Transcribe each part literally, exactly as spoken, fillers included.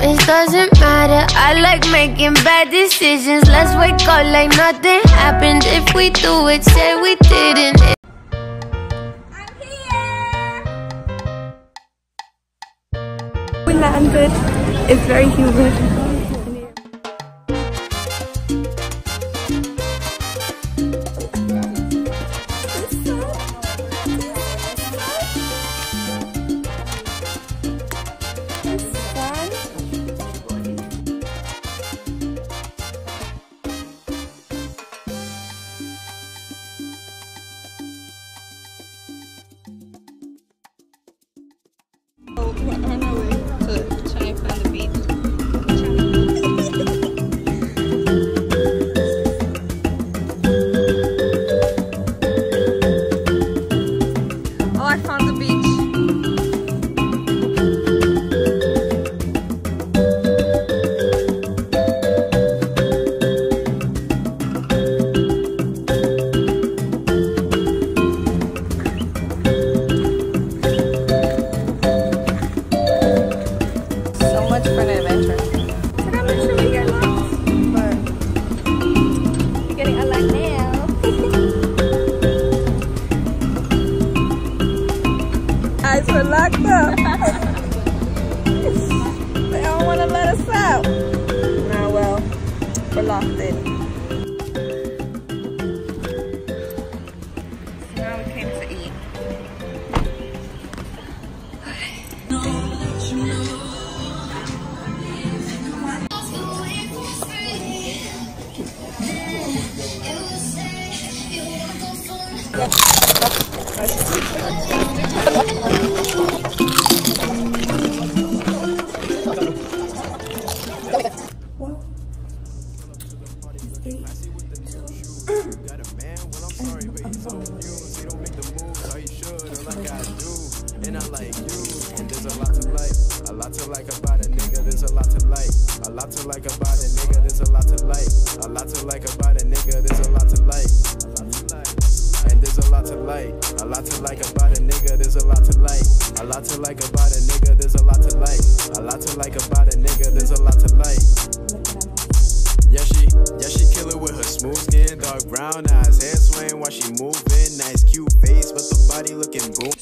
this doesn't matter. I like making bad decisions. Let's wake up like nothing happened. If we do it, say we didn't. I'm here! We landed. It's very humid. We're on our way to try and find the beach. Oh, I found the beach. For an adventure. Today I'm not sure we get lost, but we're getting a lot now. Guys, we're locked up. They don't want to let us out. Nah, well, we're locked in. So now we came to eat. And I like you, and there's a lot to like, a lot to like about a nigga, there's a lot to like, a lot to like about a nigga, there's a lot to like, a lot to like about a nigga, there's a lot to like, and there's a lot to like, a lot to like about a nigga, there's a lot to like, a lot to like about a nigga, there's a lot to like, a lot to like about a nigga, there's a lot to like. Yeah, she, yeah, she kill it with her smooth skin, dark brown eyes, hair swaying while she moving, nice cute face, but the body looking boom.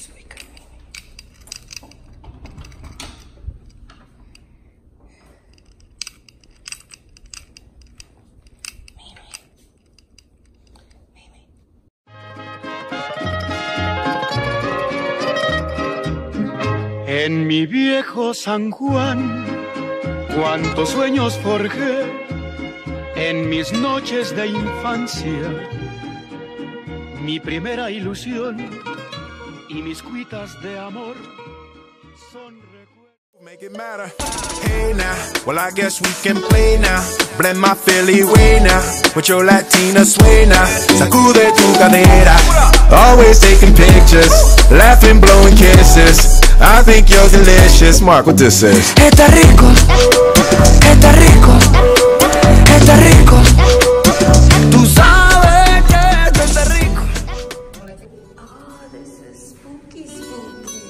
En mi viejo San Juan, cuántos sueños forjé en mis noches de infancia, mi primera ilusión y mis cuitas de amor son recuerdos. Make it matter. Hey now, well I guess we can play now. Blend my Philly way now with your Latina sway now. Sacude tu cadera. Always taking pictures, laughing, blowing kisses. I think you're delicious. Mark, what this is? Está rico, está rico, está rico. Tú sabes que esto está rico. Oh, this is spooky, spooky.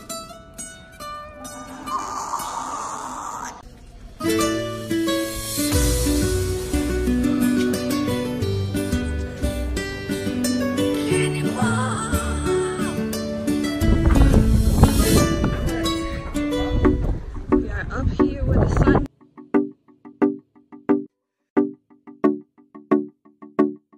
Up here where the sun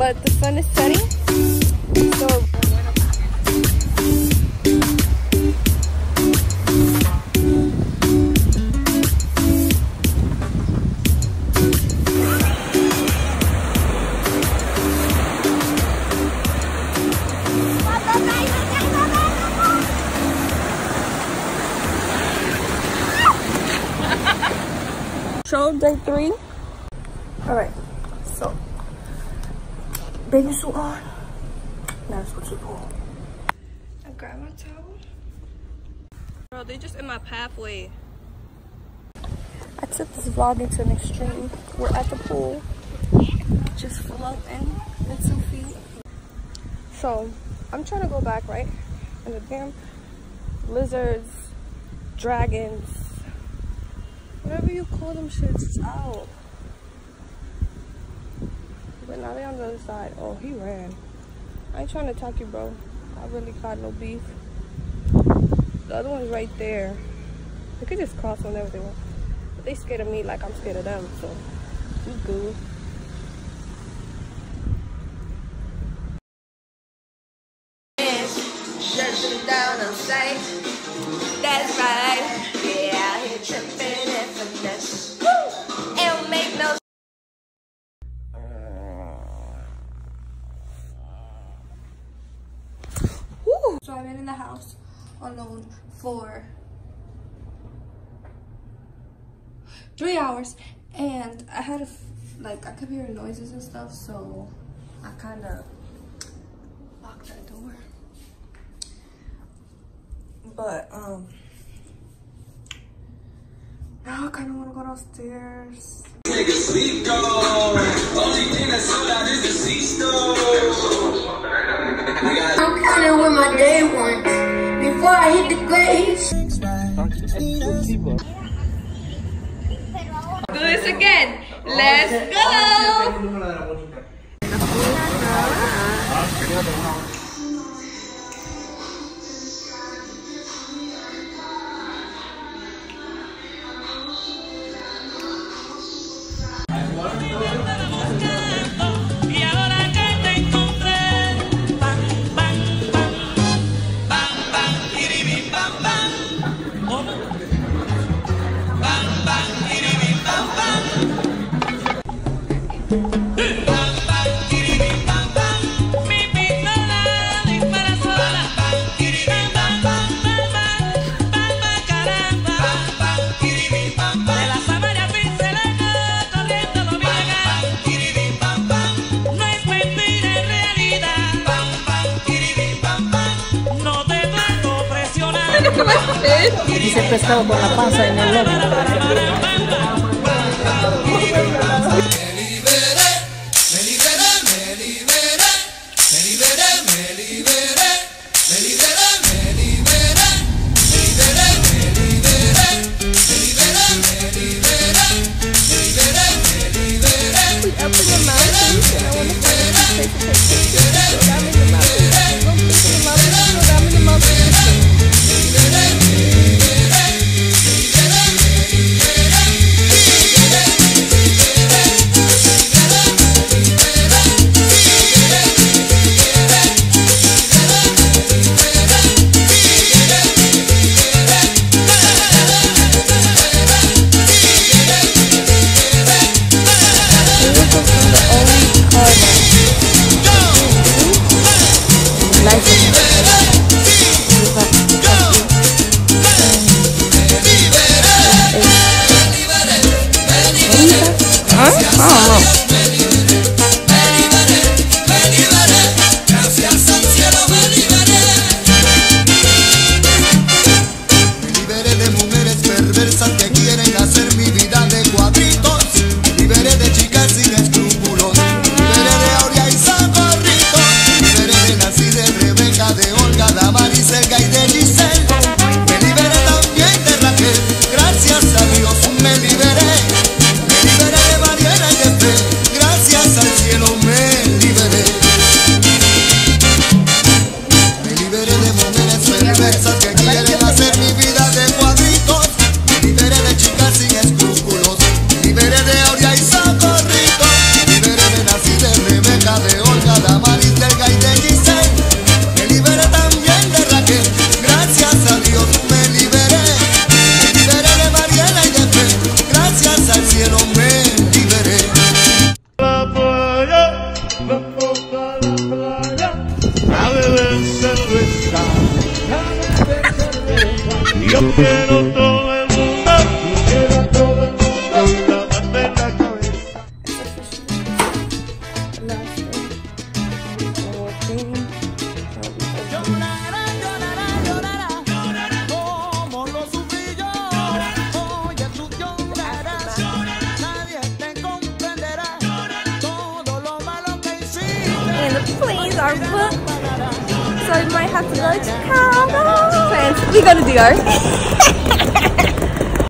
but the sun is setting. So show day three. All right, so bathing suit on. Now let's go to the pool. I grab my towel. Bro, they just in my pathway. I took this vlogging to an extreme. We're at the pool, just floating with some feet. So I'm trying to go back, right? And the damn lizards, dragons, whatever you call them shits is out. But now they're on the other side. Oh, he ran. I ain't trying to attack you, bro. I really got no beef. The other one's right there. They could just cross whenever they want. But they scared of me like I'm scared of them, so we good. Shut down on sight. That's right. Yeah, I hit tripping and finesse. Woo! It don't make no. Woo! So I've been in the house alone for three hours, and I had a f like I kept hearing noises and stuff, so I kind of locked that door. But um, now I kind of want to go downstairs. I'm counting with my day ones before I hit the grades. Do this again. Let's go. Dice el pescado con la panza en el lomo. Liberé, quiero todo el mundo, quiero todo el mundo, lavarte la cabeza. Llorará, llorará, llorará, llorará, como lo sufrí yo. Oye, tú llorarás, nadie te comprenderá todo lo malo que hiciste. And the planes are booked, so we might have to go to Chicago. Friends, we go to D R.